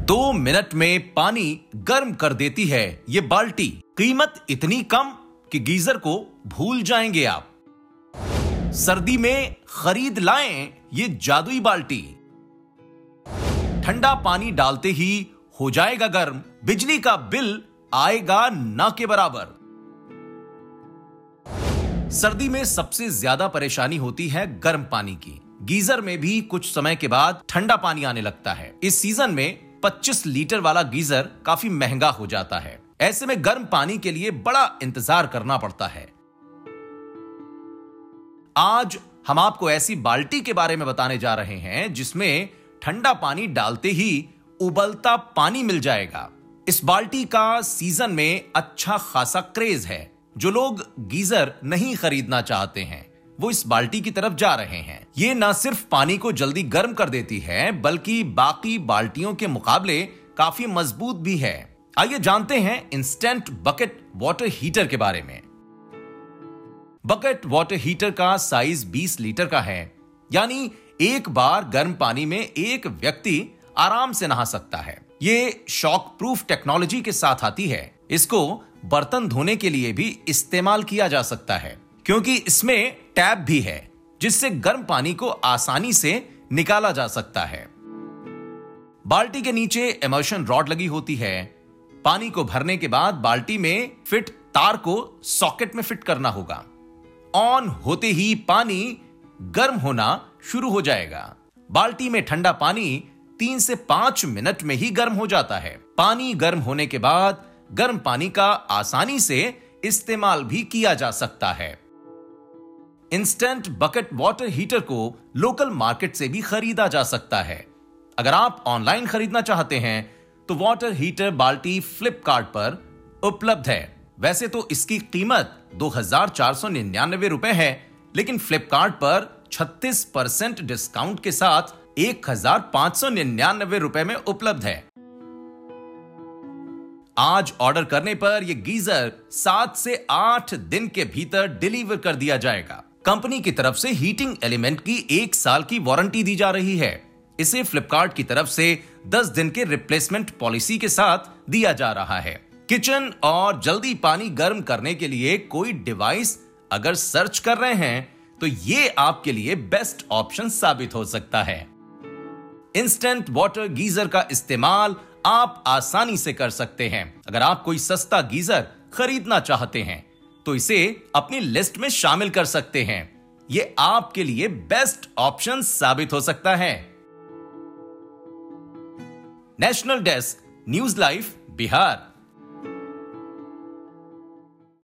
2 minute में पानी गर्म कर देती है ये बाल्टी। कीमत इतनी कम कि गीजर को भूल जाएंगे आप। सर्दी में खरीद लाएं ये जादुई बाल्टी। ठंडा पानी डालते ही हो जाएगा गर्म, बिजली का बिल आएगा ना के बराबर। सर्दी में सबसे ज्यादा परेशानी होती है गर्म पानी की। गीजर में भी कुछ समय के बाद ठंडा पानी आने लगता है। इस सीजन में 25 लीटर वाला गीजर काफी महंगा हो जाता है। ऐसे में गर्म पानी के लिए बड़ा इंतजार करना पड़ता है। आज हम आपको ऐसी बाल्टी के बारे में बताने जा रहे हैं जिसमें ठंडा पानी डालते ही उबलता पानी मिल जाएगा। इस बाल्टी का सीजन में अच्छा खासा क्रेज है। जो लोग गीजर नहीं खरीदना चाहते हैं वो इस बाल्टी की तरफ जा रहे हैं। ये ना सिर्फ पानी को जल्दी गर्म कर देती है बल्कि बाकी बाल्टियों के मुकाबले काफी मजबूत भी है। आइए जानते हैं इंस्टेंट बकेट वाटर हीटर के बारे में। बकेट वाटर हीटर का साइज 20 लीटर का है, यानी एक बार गर्म पानी में एक व्यक्ति आराम से नहा सकता है। ये शॉक प्रूफ टेक्नोलॉजी के साथ आती है। इसको बर्तन धोने के लिए भी इस्तेमाल किया जा सकता है क्योंकि इसमें टैप भी है जिससे गर्म पानी को आसानी से निकाला जा सकता है। बाल्टी के नीचे इमर्शन रॉड लगी होती है। पानी को भरने के बाद बाल्टी में फिट तार को सॉकेट में फिट करना होगा। ऑन होते ही पानी गर्म होना शुरू हो जाएगा। बाल्टी में ठंडा पानी 3 से 5 मिनट में ही गर्म हो जाता है। पानी गर्म होने के बाद गर्म पानी का आसानी से इस्तेमाल भी किया जा सकता है। इंस्टेंट बकेट वाटर हीटर को लोकल मार्केट से भी खरीदा जा सकता है। अगर आप ऑनलाइन खरीदना चाहते हैं तो वाटर हीटर बाल्टी फ्लिपकार्ट पर उपलब्ध है। वैसे तो इसकी कीमत 2,499 रुपए है, लेकिन फ्लिपकार्ट पर 36% डिस्काउंट के साथ 1,599 रुपए में उपलब्ध है। आज ऑर्डर करने पर यह गीजर 7 से 8 दिन के भीतर डिलीवर कर दिया जाएगा। कंपनी की तरफ से हीटिंग एलिमेंट की 1 साल की वारंटी दी जा रही है। इसे फ्लिपकार्ट की तरफ से 10 दिन के रिप्लेसमेंट पॉलिसी के साथ दिया जा रहा है। किचन और जल्दी पानी गर्म करने के लिए कोई डिवाइस अगर सर्च कर रहे हैं तो ये आपके लिए बेस्ट ऑप्शन साबित हो सकता है। इंस्टेंट वाटर गीजर का इस्तेमाल आप आसानी से कर सकते हैं। अगर आप कोई सस्ता गीजर खरीदना चाहते हैं तो इसे अपनी लिस्ट में शामिल कर सकते हैं। यह आपके लिए बेस्ट ऑप्शन साबित हो सकता है। National desk, news live, Bihar.